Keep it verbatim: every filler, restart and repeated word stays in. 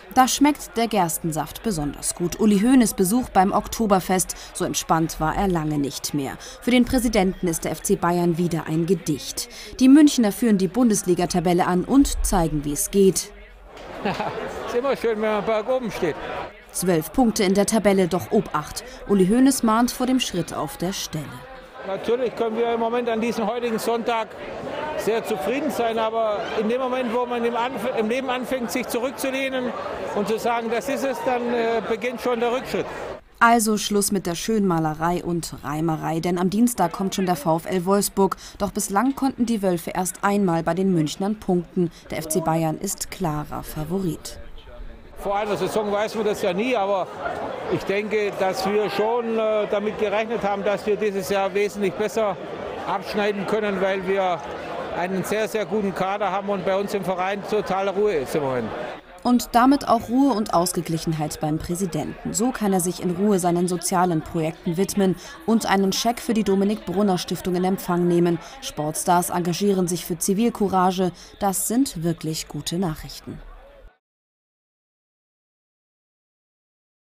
Da schmeckt der Gerstensaft besonders gut. Uli Hoeneß Besuch beim Oktoberfest, so entspannt war er lange nicht mehr. Für den Präsidenten ist der F C Bayern wieder ein Gedicht. Die Münchner führen die Bundesliga-Tabelle an und zeigen, wie es geht. Ja, ist immer schön, wenn man berg oben steht. Zwölf Punkte in der Tabelle, doch Obacht. Uli Hoeneß mahnt vor dem Schritt auf der Stelle. Natürlich können wir im Moment an diesem heutigen Sonntag sehr zufrieden sein, aber in dem Moment, wo man im, Anf im Leben anfängt, sich zurückzulehnen und zu sagen, das ist es, dann äh, beginnt schon der Rückschritt. Also Schluss mit der Schönmalerei und Reimerei, denn am Dienstag kommt schon der VfL Wolfsburg. Doch bislang konnten die Wölfe erst einmal bei den Münchnern punkten. Der F C Bayern ist klarer Favorit. Vor einer Saison weiß man das ja nie, aber ich denke, dass wir schon äh, damit gerechnet haben, dass wir dieses Jahr wesentlich besser abschneiden können, weil wir einen sehr, sehr guten Kader haben und bei uns im Verein totale Ruhe ist im Moment. Und damit auch Ruhe und Ausgeglichenheit beim Präsidenten. So kann er sich in Ruhe seinen sozialen Projekten widmen und einen Scheck für die Dominik-Brunner-Stiftung in Empfang nehmen. Sportstars engagieren sich für Zivilcourage. Das sind wirklich gute Nachrichten.